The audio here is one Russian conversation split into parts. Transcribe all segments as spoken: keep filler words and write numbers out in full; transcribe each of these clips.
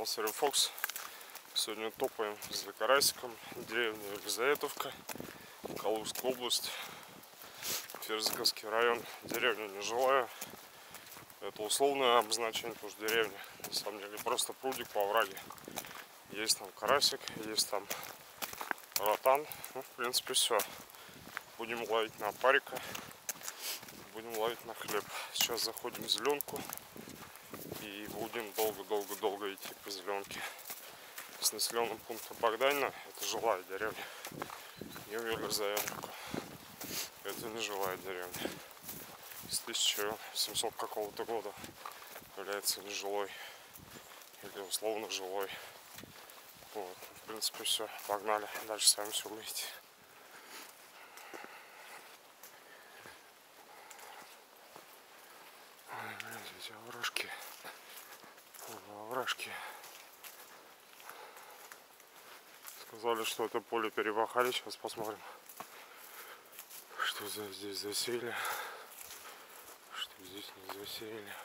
канал Серый Фокс. Сегодня топаем за карасиком. Деревня Елизаветовка, Калужская область, Ферзиковский район. Деревня нежилая. Это условное обозначение, потому что деревня на самом деле просто прудик по овраге. Есть там карасик, есть там ротан. Ну, в принципе, все. Будем ловить на парика, будем ловить на хлеб. Сейчас заходим в зеленку и будем долго-долго-долго идти по зеленке. С населенным пунктом Богданина, это жилая деревня, не Елизаветовка. Это не жилая деревня. С тысяча семисотого какого-то года является нежилой или условно жилой. Вот. В принципе, все. Погнали. Дальше сами все увидите. Ой, блин, эти овражки. Овражки. Сказали, что это поле перепахали. Сейчас посмотрим, что здесь засеяли, что здесь не засеяли.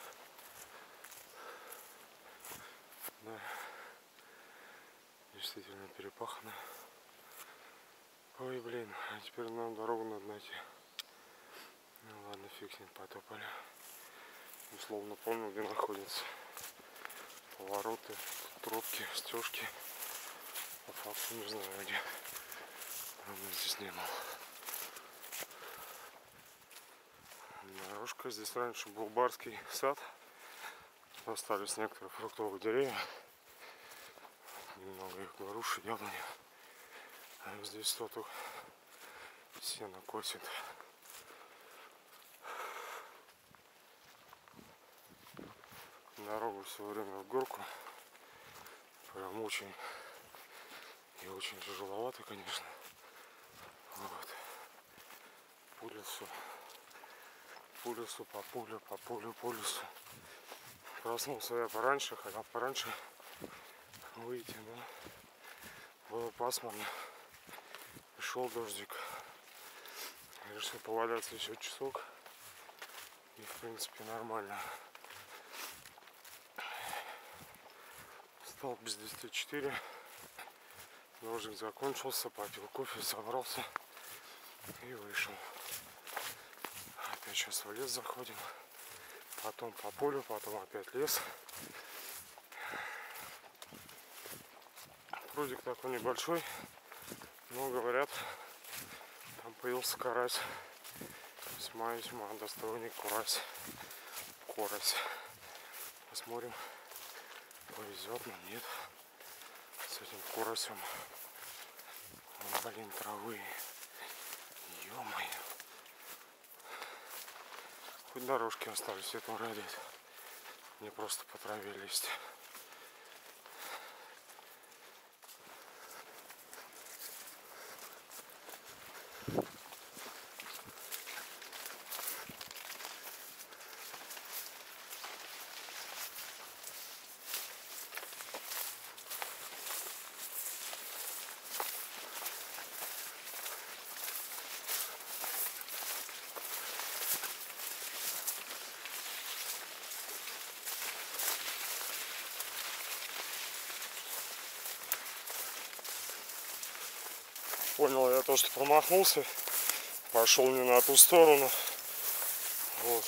Да, действительно перепахано. Ой, блин, а теперь нам дорогу надо найти. Ну ладно, фиг с ним, потопали. Условно помню, где находится. Повороты, тропки, стежки. По факту не знаю где. Равно здесь не было. Дорожка. Здесь раньше был барский сад. Остались некоторые фруктовые деревья. Немного их груши, яблони. А здесь кто-то сено косит. Дорога все время в горку. Прям очень и очень тяжеловато, конечно. Вот. По лесу. По лесу, по полю, по полю, по лесу. Проснулся я пораньше, хотел пораньше выйти, но было пасмурно. Пришел дождик. Решил поваляться еще часок. И в принципе нормально. Встал без двадцати четыре. Дождик закончился, попил кофе, собрался и вышел. Опять сейчас в лес заходим. Потом по полю, потом опять лес. Прудик такой небольшой, но говорят, там появился карась. Весьма-весьма достойный карась. Карась. Посмотрим, повезет, но нет. С этим карасем. О, блин, травы. Ё-моё. Хоть дорожки остались, это радует. Не просто по траве лезть. Понял я то, что промахнулся, пошел не на ту сторону. Вот.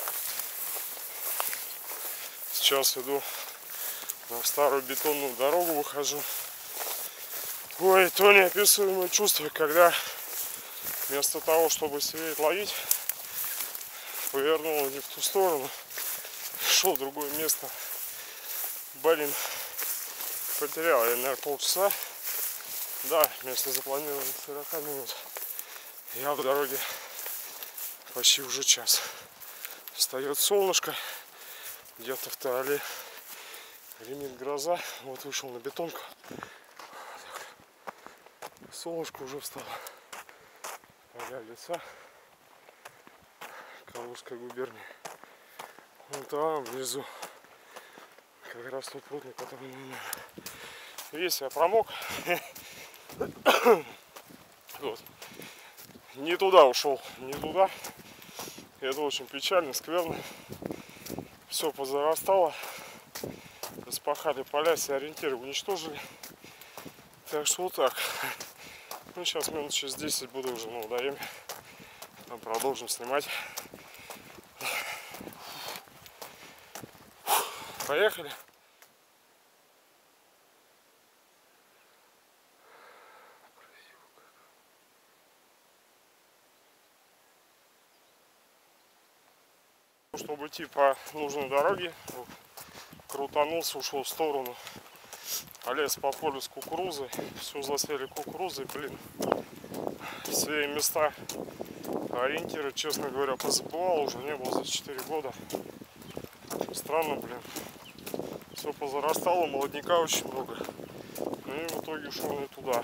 Сейчас иду на старую бетонную дорогу, выхожу. Ой, то неописуемое чувство, когда вместо того, чтобы сидеть ловить, повернул не в ту сторону, шел в другое место. Блин, потерял я, наверное, полчаса. Да, вместо запланированных сорока минут я в дороге почти уже час. Встает солнышко, где-то в Таале гремит гроза. Вот вышел на бетонку. Солнышко уже встало. Поля леса Калужской губернии. Вон там внизу как раз тот пруд, на который не надо. Весь я промок. Вот. Не туда ушел, не туда. Это очень печально, скверно. Все позарастало. распахали поля, все ориентиры уничтожили. Так что вот так. Ну, сейчас минут через десять буду уже на водоеме. Продолжим снимать. Поехали. Чтобы идти по нужной дороге, крутанулся, ушел в сторону, полез по полю с кукурузой, все засели кукурузой, блин, все места, ориентиры, честно говоря, позабывал, уже не было за четыре года. Странно, блин, все позарастало, молодняка очень много, ну и в итоге ушел не туда.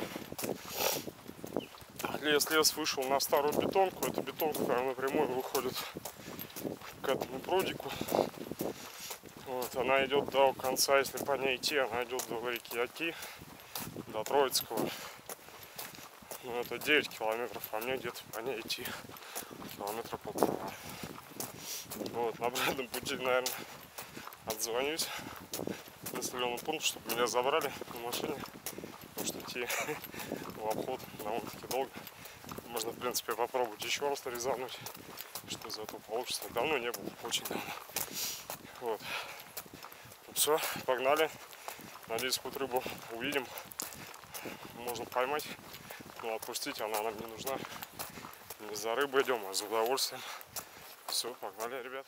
Лес, лес вышел на старую бетонку, эта бетонка прям напрямую выходит к этому прудику. Вот, она идет до конца, если по ней идти, она идет до реки Оки, до Троицкого. Ну, это девять километров, а мне где-то по ней идти километра полтора. Вот, на обратном пути, наверное, отзвонюсь в населенный пункт, чтобы меня забрали на машине, потому что идти в обход довольно-таки долго. Можно, в принципе, попробовать еще раз резануть, что из этого получится. Давно не было, очень давно. Вот. Все, погнали. Надеюсь, хоть рыбу увидим. Можно поймать, но отпустить она нам не нужна. Не за рыбой идем, а за удовольствием. Все, погнали, ребят.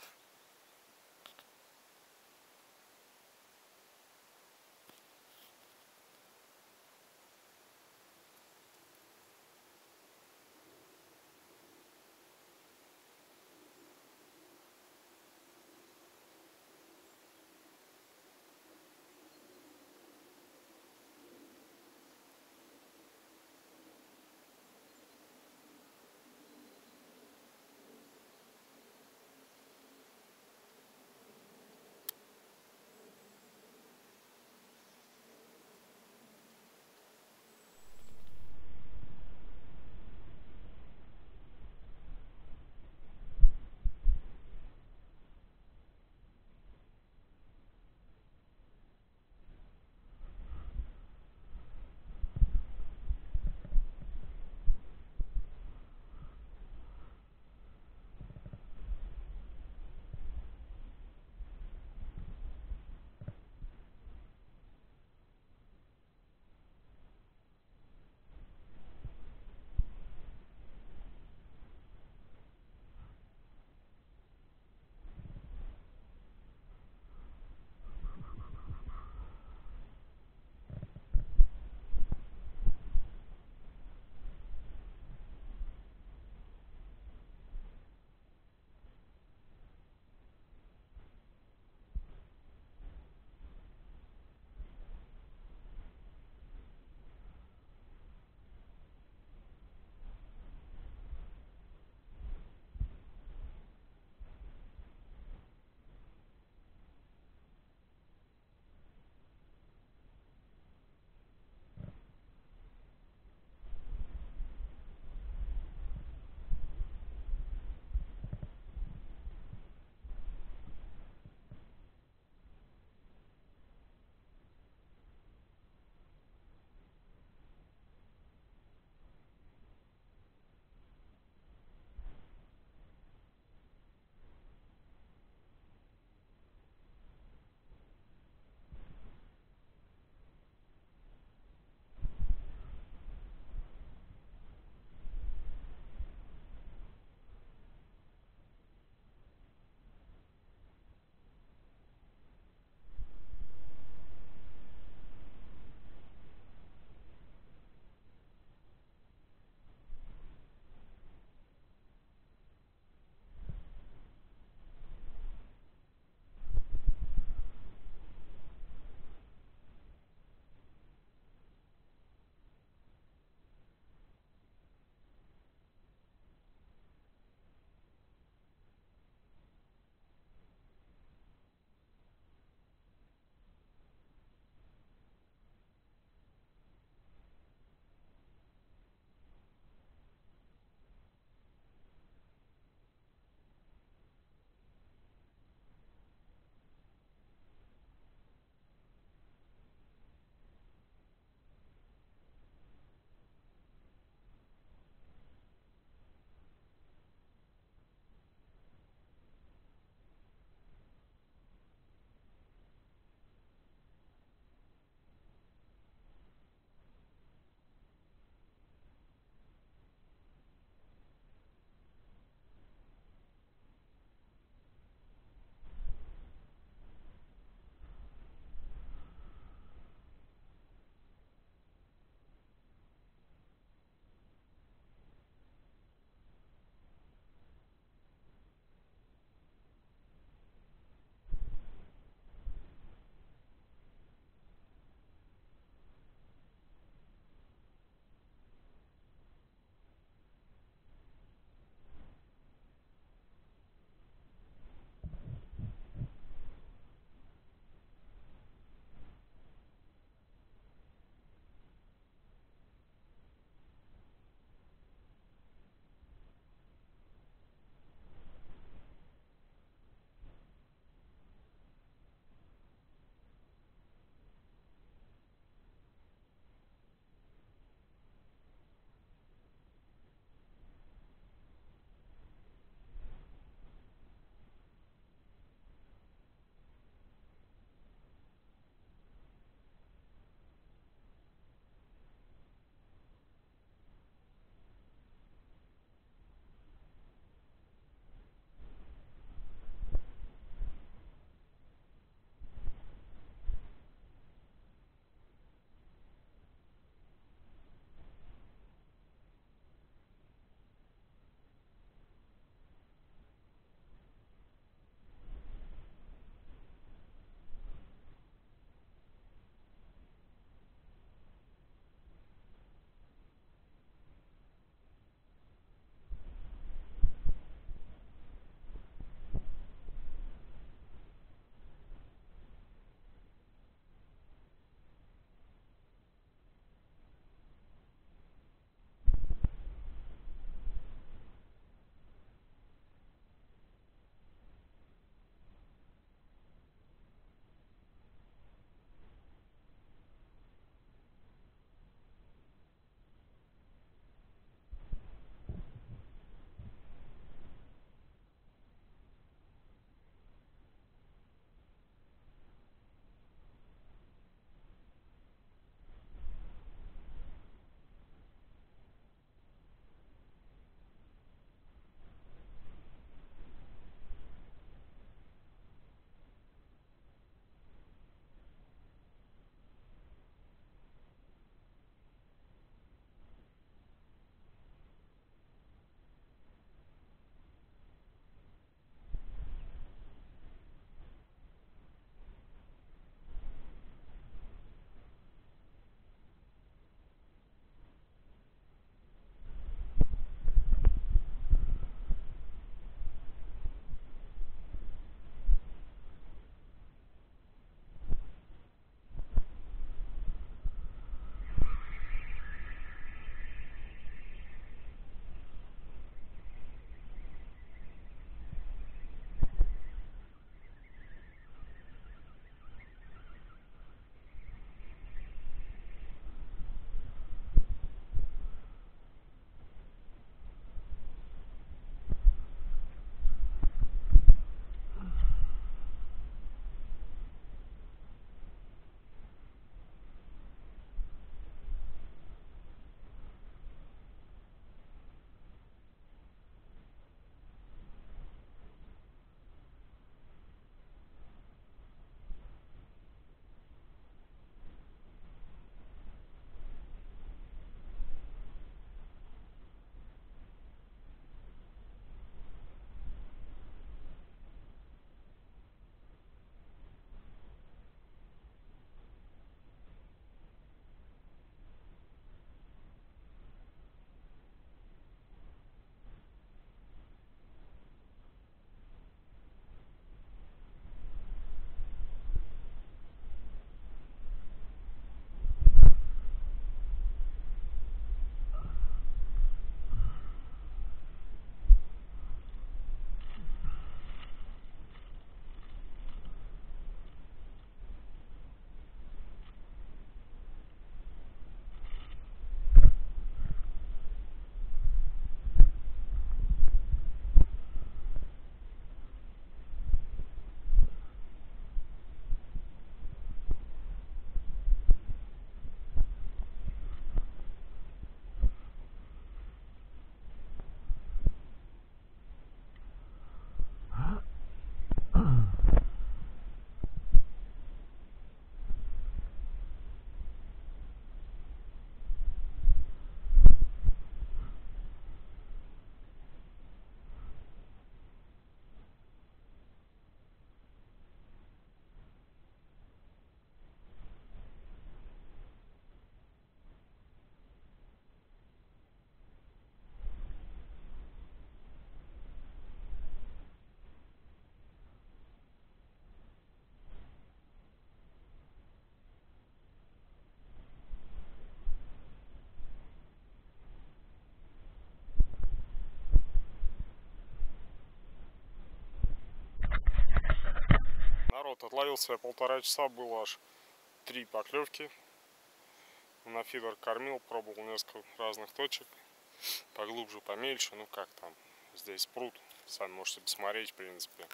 Народ, отловился я полтора часа, было аж три поклевки. На фидер кормил, пробовал несколько разных точек. Поглубже, помельче, ну как там. Здесь пруд, сами можете посмотреть, в принципе.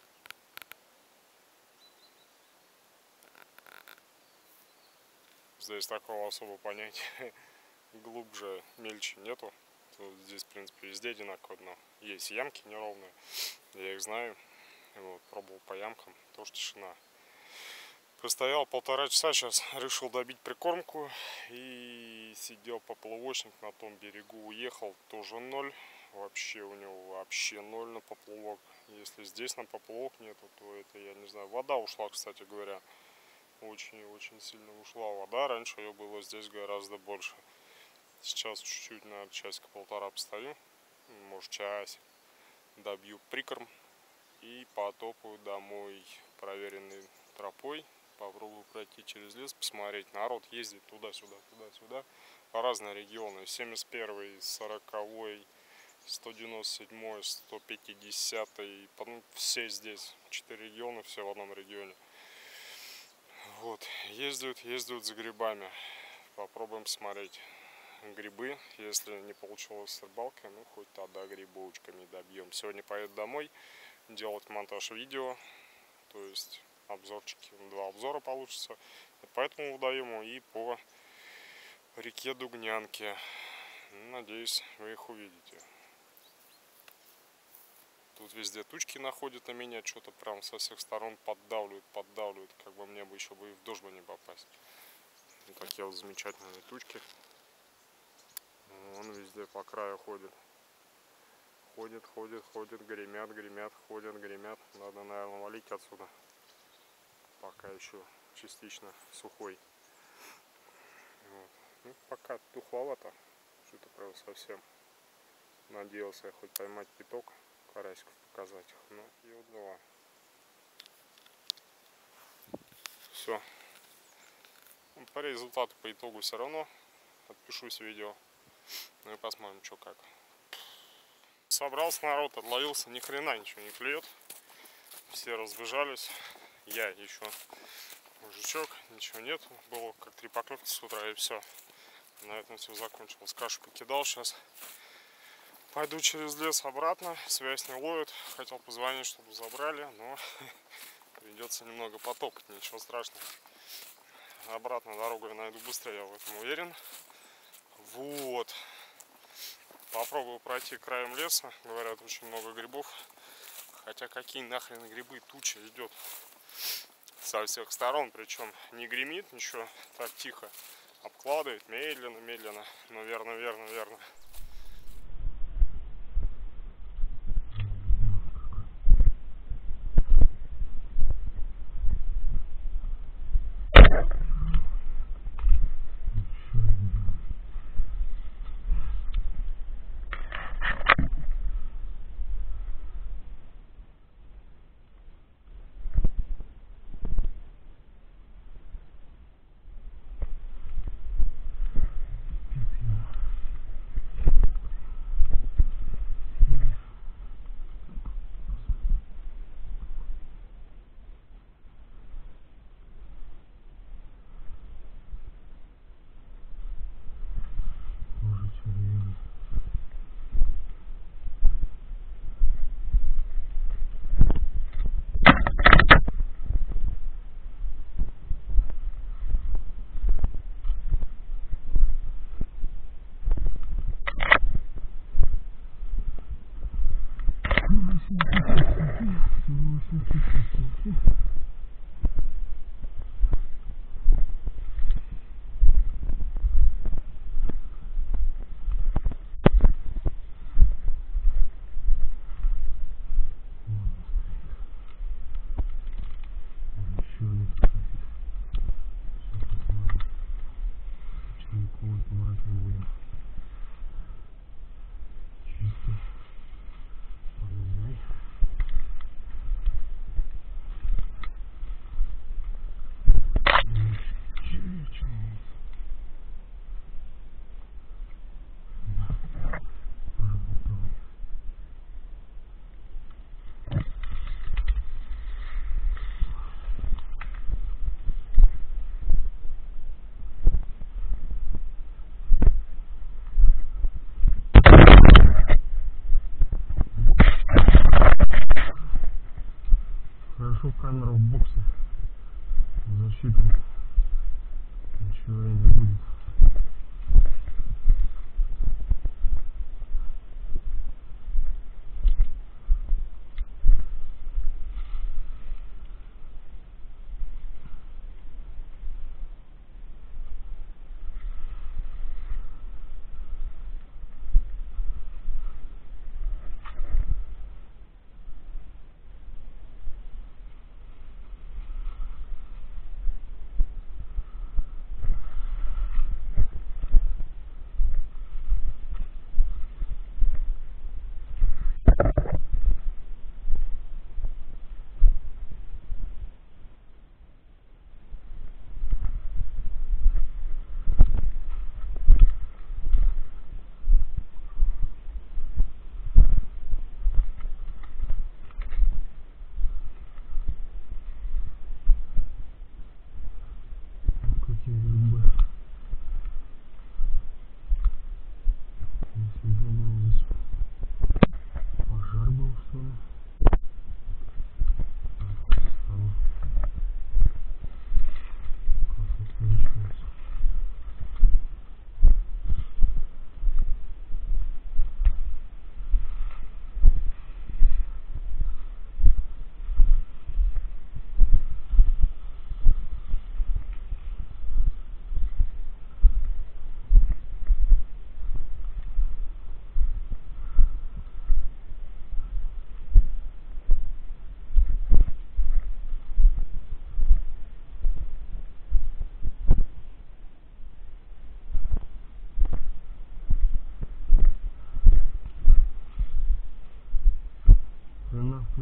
Здесь такого особого понятия глубже, мельче нету. Здесь, в принципе, везде одинаково дно. Есть ямки неровные, я их знаю. Вот, пробовал по ямкам, тоже тишина. Простоял полтора часа, сейчас решил добить прикормку. И сидел поплавочник на том берегу, уехал, тоже ноль. Вообще у него вообще ноль на поплавок. Если здесь на поплавок нету, то это, я не знаю, вода ушла, кстати говоря. Очень-очень сильно ушла вода. Раньше ее было здесь гораздо больше. Сейчас чуть-чуть, наверное, часика-полтора постою. Может, час. Добью прикорм. И потопаю домой проверенной тропой. Попробую пройти через лес, посмотреть. Народ ездит туда-сюда, туда-сюда. По разные регионы. семьдесят первый, сороковой, сто девяносто седьмой, сто пятидесятый. Ну, все здесь. Четыре региона, все в одном регионе. Вот. Ездят, ездят за грибами. Попробуем посмотреть грибы. Если не получилось с рыбалкой, ну хоть тогда грибочками добьем. Сегодня поеду домой делать монтаж видео, то есть обзорчики, два обзора получится, поэтому водоему и по реке Дугнянке. Надеюсь, вы их увидите. Тут везде тучки находят на меня, что-то прям со всех сторон поддавливают, поддавливают, как бы мне бы еще бы и в дождь бы не попасть. Вот такие вот замечательные тучки. Он везде по краю ходит. Ходит, ходит, ходит, гремят, гремят, ходят, гремят. Надо, наверное, валить отсюда. Пока еще частично сухой. Вот. Ну, пока тухловато. Что-то прям совсем. Надеялся я хоть поймать пяток, карасиков показать их. Но и вот два. Все. По результату, по итогу все равно отпишусь в видео. Ну и посмотрим, что как. Собрался народ, отловился, ни хрена ничего не клюет. Все разбежались. Я еще мужичок, ничего нету. Было как три поклевки с утра и все. На этом все закончилось. Кашу покидал сейчас. Пойду через лес обратно. Связь не ловит. Хотел позвонить, чтобы забрали, но придется немного потопать. Ничего страшного. Обратно дорогу я найду быстрее, я в этом уверен. Вот. Попробую пройти краем леса. Говорят, очень много грибов. Хотя какие нахрен грибы, туча идет со всех сторон. Причем не гремит ничего, так тихо. Обкладывает медленно, медленно. Но верно, верно, верно.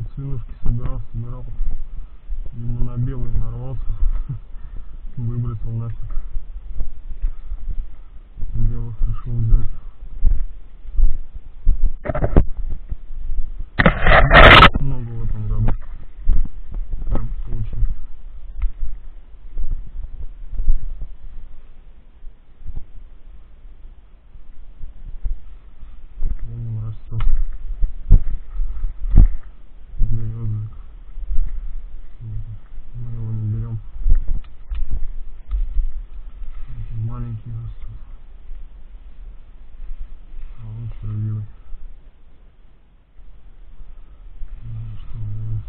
Тут свинушки собирал, собирал. Ему на белый нарвался. Выбросил нафиг. Белых решил взять. Много в этом году. Прям очень. Он растет. Березовик. Мы его не берем. Эти маленькие растут. А лучше рубилы. Что делать?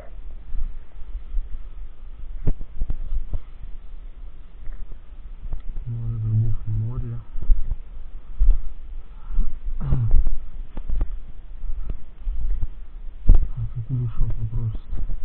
Море грибов, море. А как душа попросит.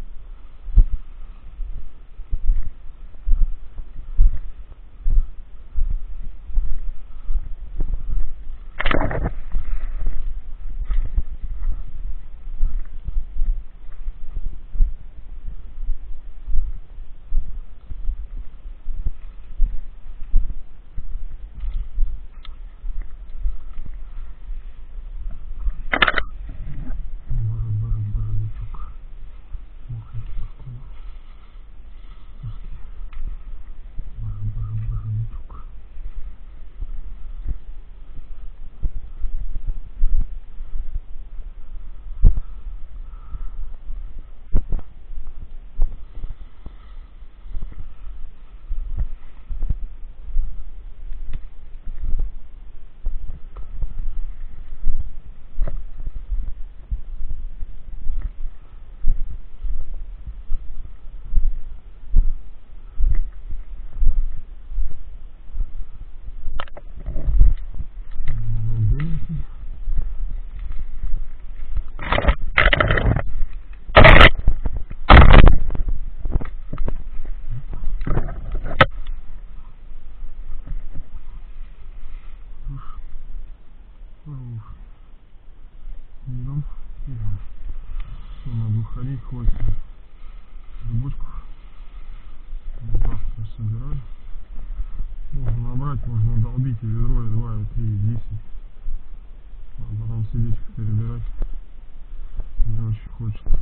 Идем, идем. Все, надо уходить, хватит грибочков. Вот так вот собирали. Можно набрать, можно долбить и ведро, и два, и три, и десять. А потом сердечко перебирать. Мне очень хочется.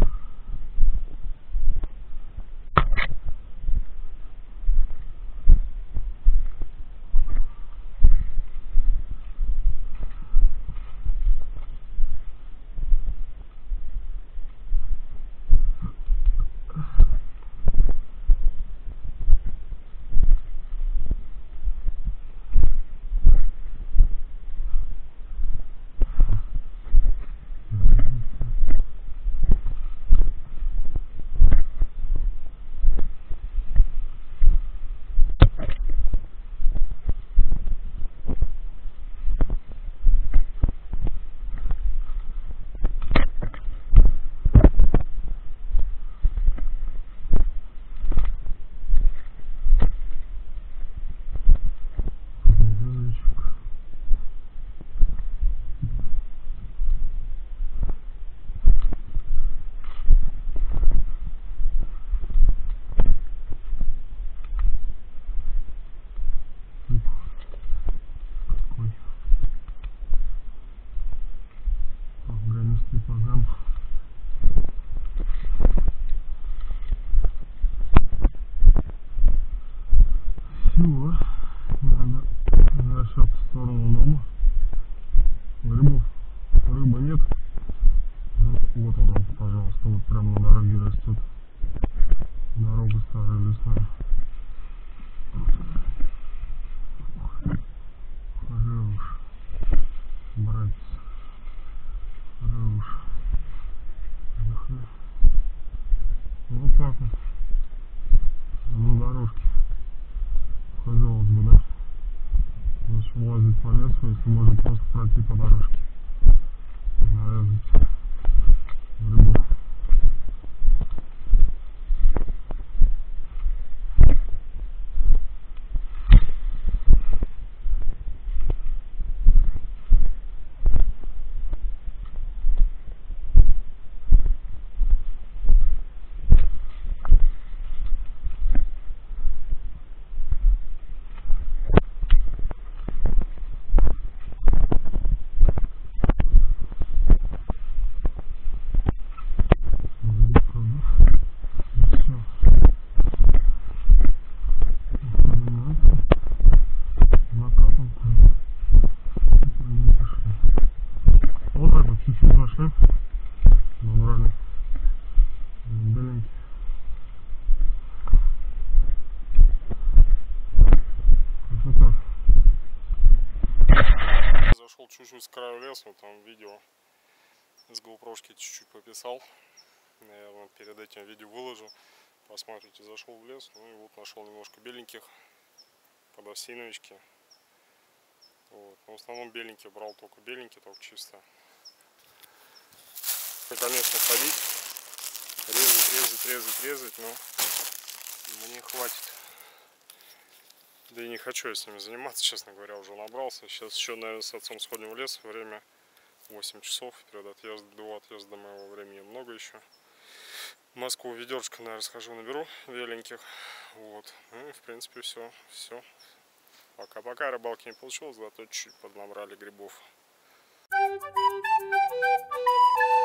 Все, надо возвращаться в сторону дома. Грибов, рыбы нет. Вот, вот он, пожалуйста, вот прямо на дороге растет. Дорога старая лесная. Хорош, братец, хорош. Вот так вот. На дорожке. Казалось бы, да? Зачем лазить по лесу, если можно просто пройти по дорожке? Нарезать грибов. пойдем. Набрали беленький. Красота. Зашел чуть-чуть с краю леса, там видео с GoPro-шки чуть-чуть пописал. Наверное, перед этим видео выложу. Посмотрите, зашел в лес, ну и вот нашел немножко беленьких подосиновички. Вот. Но в основном беленькие брал, только беленькие, только чисто. И, конечно, ходить, резать, резать, резать, резать, но мне хватит. Да и не хочу я с ними заниматься, честно говоря, уже набрался. Сейчас еще, наверное, с отцом сходим в лес. Время восемь часов. Перед отъездом, до отъезда моего времени много еще. В Москву ведерочка, наверное, схожу, наберу беленьких. Вот. Ну и, в принципе, все. Все. Пока-пока. Рыбалки не получилось, зато чуть-чуть поднабрали грибов.